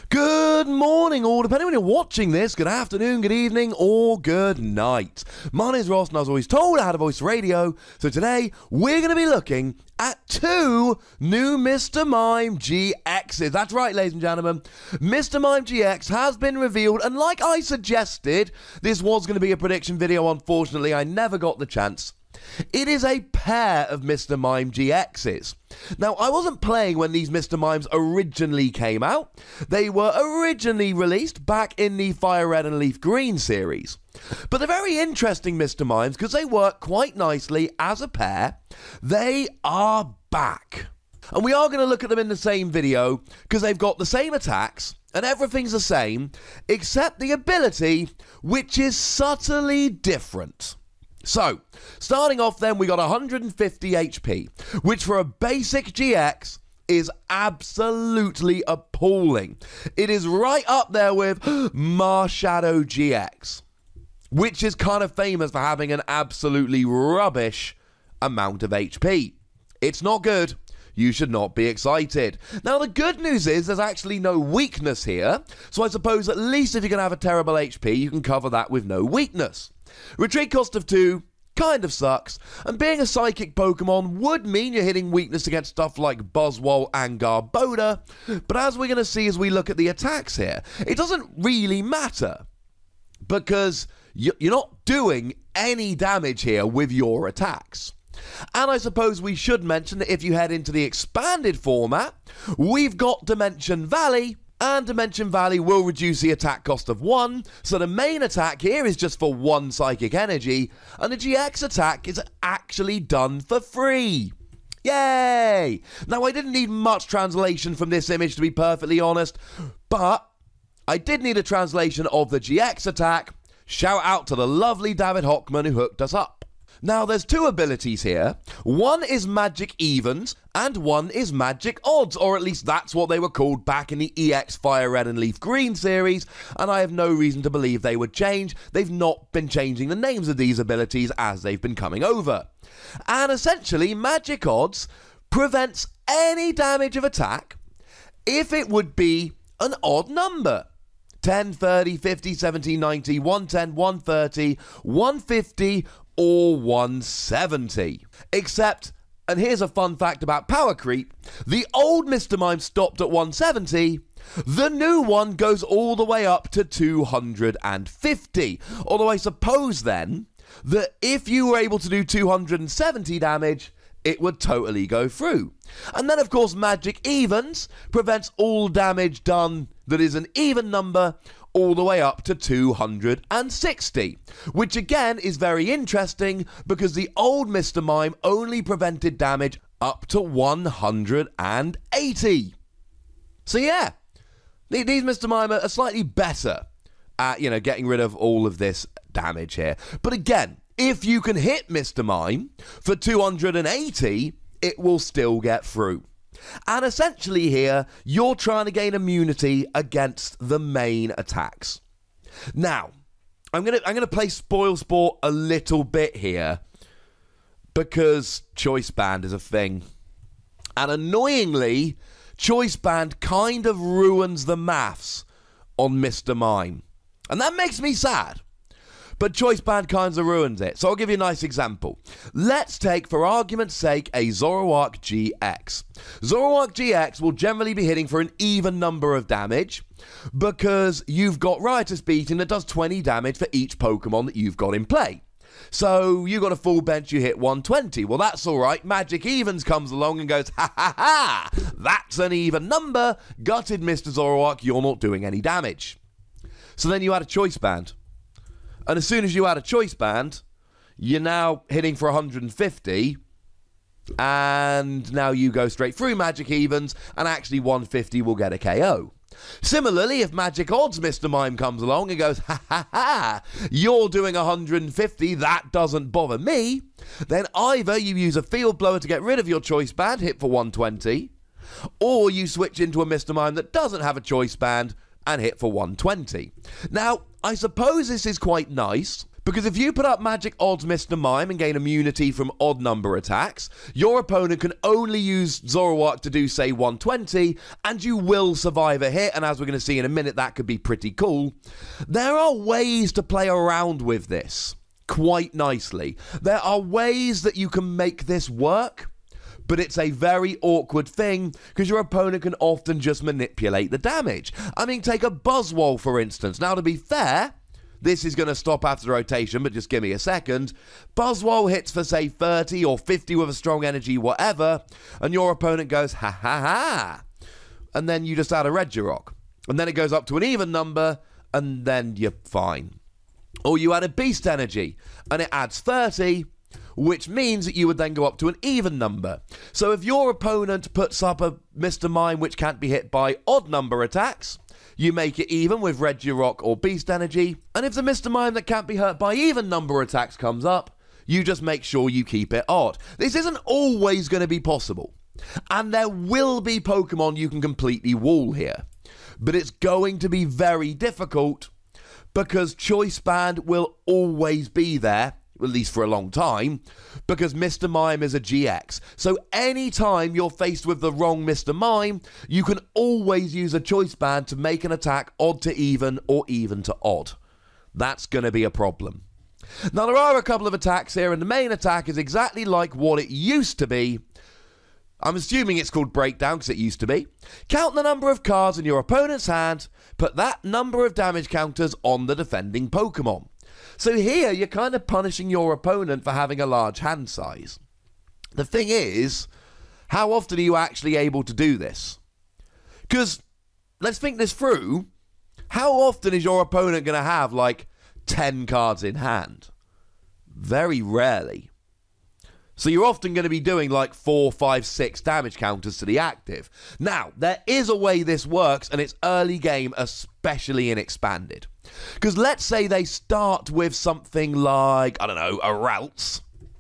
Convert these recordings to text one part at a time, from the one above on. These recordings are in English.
Good morning, all, depending when you're watching this. Good afternoon, good evening, or good night. My name is Ross, and I was always told I had a voice for radio. So today, we're going to be looking at two new Mr. Mime GXs. That's right, ladies and gentlemen. Mr. Mime GX has been revealed, and like I suggested, this was going to be a prediction video. Unfortunately, I never got the chance. It is a pair of Mr. Mime GXs. Now, I wasn't playing when these Mr. Mimes originally came out. They were originally released back in the Fire Red and Leaf Green series. But they're very interesting Mr. Mimes because they work quite nicely as a pair. They are back. And we are going to look at them in the same video because they've got the same attacks and everything's the same except the ability, which is subtly different. So, starting off then, we got 150 HP, which for a basic GX is absolutely appalling. It is right up there with Marshadow GX, which is kind of famous for having an absolutely rubbish amount of HP. It's not good. You should not be excited. Now, the good news is there's actually no weakness here, so I suppose at least if you're going to have a terrible HP, you can cover that with no weakness. Retreat cost of 2 kind of sucks, and being a psychic Pokemon would mean you're hitting weakness against stuff like Buzzwole and Garbodor, but as we're going to see as we look at the attacks here, it doesn't really matter, because you're not doing any damage here with your attacks. And I suppose we should mention that if you head into the expanded format, we've got Dimension Valley, and Dimension Valley will reduce the attack cost of 1, so the main attack here is just for 1 psychic energy, and the GX attack is actually done for free. Yay! Now, I didn't need much translation from this image, to be perfectly honest, but I did need a translation of the GX attack. Shout out to the lovely David Hockman who hooked us up. Now, there's 2 abilities here. One is Magic Evens, and one is Magic Odds, or at least that's what they were called back in the EX Fire Red and Leaf Green series, and I have no reason to believe they would change. They've not been changing the names of these abilities as they've been coming over. And essentially, Magic Odds prevents any damage of attack if it would be an odd number. 10, 30, 50, 70, 90, 110, 130, 150, or 170. Except, and here's a fun fact about power creep, the old Mr. Mime stopped at 170, the new one goes all the way up to 250. Although I suppose then, that if you were able to do 270 damage, it would totally go through. And then of course Magic Evens prevents all damage done that is an even number all the way up to 260, which again is very interesting because the old Mr. Mime only prevented damage up to 180. So yeah, these Mr. Mime are slightly better at, getting rid of all of this damage here. But again, if you can hit Mr. Mime for 280, it will still get through. And essentially here, you're trying to gain immunity against the main attacks. Now, I'm gonna play Spoil Sport a little bit here because Choice Band is a thing. And annoyingly, Choice Band kind of ruins the maths on Mr. Mime. And that makes me sad. But Choice Band kind of ruins it. So I'll give you a nice example. Let's take, for argument's sake, a Zoroark GX. Zoroark GX will generally be hitting for an even number of damage because you've got Riotous Beating that does 20 damage for each Pokemon that you've got in play. So you got a full bench, you hit 120. Well, that's all right. Magic Evens comes along and goes, ha ha ha, that's an even number. Gutted, Mr. Zoroark, you're not doing any damage. So then you add a Choice Band. And as soon as you add a Choice Band, you're now hitting for 150, and now you go straight through Magic Evens, and actually 150 will get a KO. Similarly, if Magic Odds Mr. Mime comes along and goes, ha ha ha, you're doing 150, that doesn't bother me, then either you use a Field Blower to get rid of your Choice Band, hit for 120, or you switch into a Mr. Mime that doesn't have a Choice Band and hit for 120. Now, I suppose this is quite nice Because if you put up magic odds Mr. Mime and gain immunity from odd number attacks, your opponent can only use Zoroark to do, say, 120, and you will survive a hit, and as we're going to see in a minute, that could be pretty cool. There are ways to play around with this quite nicely. There are ways that you can make this work, but it's a very awkward thing because your opponent can often just manipulate the damage. I mean, take a Buzzwole, for instance. Now, to be fair, this is going to stop after the rotation, but just give me a second. Buzzwole hits for, say, 30 or 50 with a strong energy, whatever, and your opponent goes, ha ha ha. And then you just add a Regirock. And then it goes up to an even number, and then you're fine. Or you add a Beast Energy, and it adds 30, which means that you would then go up to an even number. So if your opponent puts up a Mr. Mime which can't be hit by odd number attacks, you make it even with Regirock or Beast Energy, and if the Mr. Mime that can't be hurt by even number attacks comes up, you just make sure you keep it odd. This isn't always going to be possible, and there will be Pokemon you can completely wall here, but it's going to be very difficult because Choice Band will always be there, at least for a long time, because Mr. Mime is a GX. So anytime you're faced with the wrong Mr. Mime, you can always use a Choice Band to make an attack odd to even or even to odd. That's going to be a problem. Now, there are a couple of attacks here, and the main attack is exactly like what it used to be. I'm assuming it's called Breakdown because it used to be. Count the number of cards in your opponent's hand, put that number of damage counters on the defending Pokemon. So here, you're kind of punishing your opponent for having a large hand size. The thing is, how often are you actually able to do this? Because, let's think this through, how often is your opponent going to have, like, 10 cards in hand? Very rarely. So you're often going to be doing, like, 4, 5, 6 damage counters to the active. Now, there is a way this works, and it's early game, especially in Expanded. Because let's say they start with something like, I don't know, a Ralts.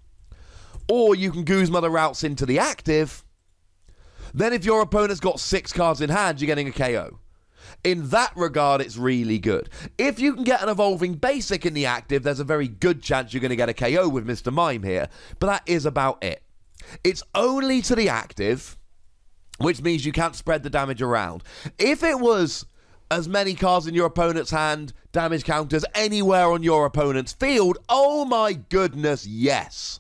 Or you can Guzma the Ralts into the active. Then if your opponent's got 6 cards in hand, you're getting a KO. In that regard, it's really good. If you can get an Evolving Basic in the active, there's a very good chance you're going to get a KO with Mr. Mime here. But that is about it. It's only to the active, which means you can't spread the damage around. If it was as many cards in your opponent's hand, damage counters anywhere on your opponent's field, oh my goodness, yes.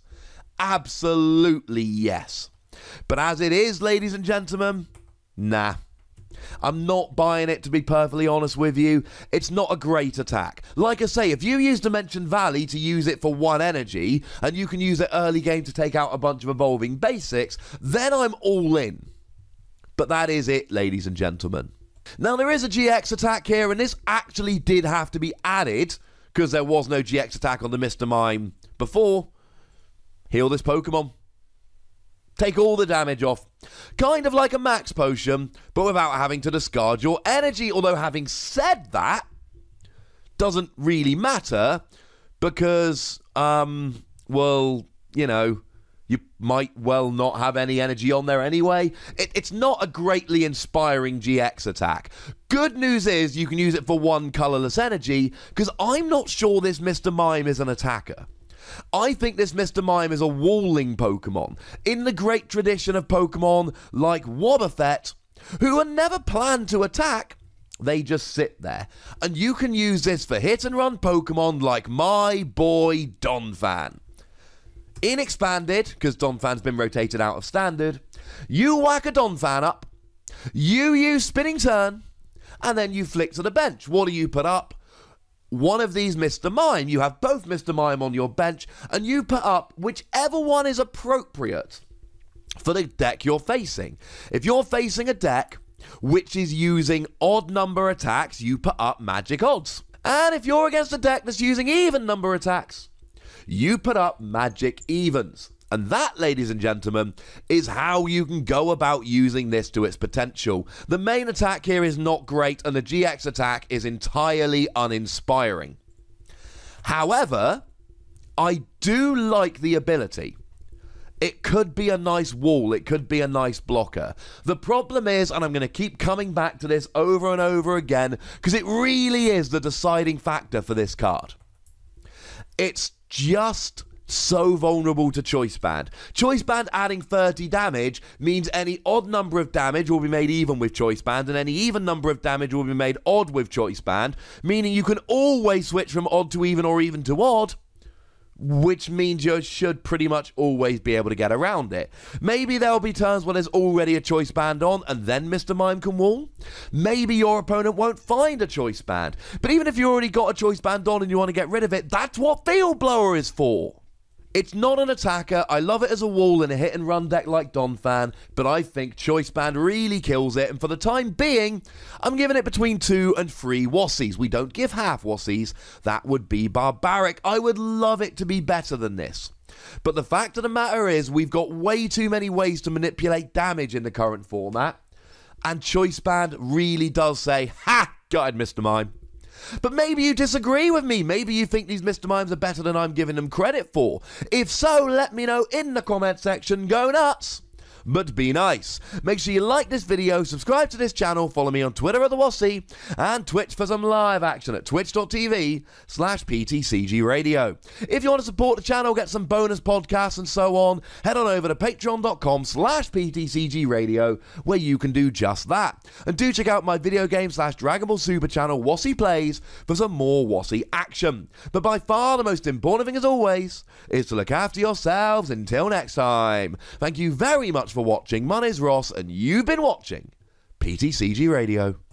Absolutely yes. But as it is, ladies and gentlemen, nah. I'm not buying it, to be perfectly honest with you. It's not a great attack. Like I say, if you use Dimension Valley to use it for 1 energy, and you can use it early game to take out a bunch of Evolving Basics, then I'm all in. But that is it, ladies and gentlemen. Now, there is a GX attack here, and this actually did have to be added, because there was no GX attack on the Mr. Mime before. Heal this Pokemon. Take all the damage off. Kind of like a max potion, but without having to discard your energy. Although, having said that, doesn't really matter, because, well, you know, you might well not have any energy on there anyway. It's not a greatly inspiring GX attack. Good news is you can use it for 1 colorless energy, because I'm not sure this Mr. Mime is an attacker. I think this Mr. Mime is a walling Pokemon, in the great tradition of Pokemon like Wobbuffet, who are never planned to attack. They just sit there. And you can use this for hit-and-run Pokemon like my boy Donphan. In Expanded, because Donphan's been rotated out of Standard, you whack a Donphan up, you use Spinning Turn, and then you flick to the bench. What do you put up? One of these Mr. Mime. You have both Mr. Mime on your bench, and you put up whichever one is appropriate for the deck you're facing. If you're facing a deck which is using odd number attacks, you put up magic odds. And if you're against a deck that's using even number attacks, you put up magic evens. And that, ladies and gentlemen, is how you can go about using this to its potential. The main attack here is not great, and the GX attack is entirely uninspiring. However, I do like the ability. It could be a nice wall, it could be a nice blocker. The problem is, and I'm going to keep coming back to this over and over again, because it really is the deciding factor for this card. It's just so vulnerable to Choice Band. Choice Band adding 30 damage means any odd number of damage will be made even with Choice Band, and any even number of damage will be made odd with Choice Band, meaning you can always switch from odd to even or even to odd, which means you should pretty much always be able to get around it. Maybe there'll be turns where there's already a Choice Band on and then Mr. Mime can wall. Maybe your opponent won't find a Choice Band. But even if you already got a Choice Band on and you want to get rid of it, that's what Field Blower is for. It's not an attacker. I love it as a wall in a hit and run deck like Donphan, but I think Choice Band really kills it, and for the time being, I'm giving it between 2 and 3 Wassies. We don't give half Wassies. That would be barbaric. I would love it to be better than this. But the fact of the matter is, we've got way too many ways to manipulate damage in the current format, and Choice Band really does say, "Ha! Got it, Mr. Mime." But maybe you disagree with me. Maybe you think these Mr. Mimes are better than I'm giving them credit for. If so, let me know in the comment section. Go nuts! But be nice. Make sure you like this video, subscribe to this channel, follow me on Twitter at The Wassie, and Twitch for some live action at twitch.tv/PTCG Radio. If you want to support the channel, get some bonus podcasts and so on, head on over to patreon.com/PTCG Radio, where you can do just that. And do check out my video game/Dragon Ball Super channel, Wassie Plays, for some more Wassie action. But by far the most important thing, as always, is to look after yourselves until next time. Thank you very much for watching. My name's Ross, and you've been watching PTCG Radio.